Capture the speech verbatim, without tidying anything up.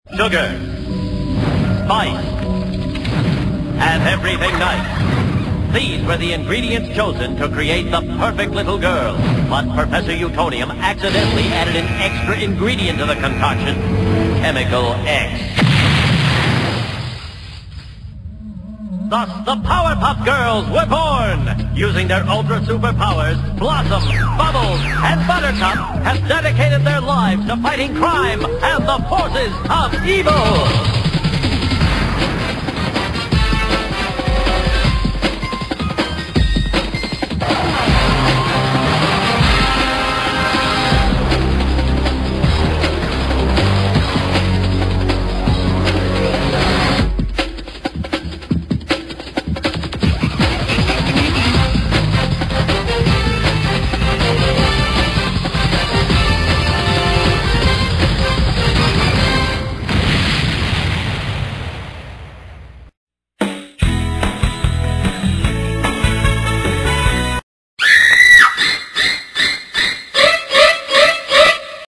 sugar, spice, and everything nice. These were the ingredients chosen to create the perfect little girl. But Professor Utonium accidentally added an extra ingredient to the concoction, Chemical X. Thus, the Powerpuff Girls were born! Using their ultra superpowers, Blossom, Bubbles, and Buttercup have dedicated their lives to fighting crime and the forces of evil!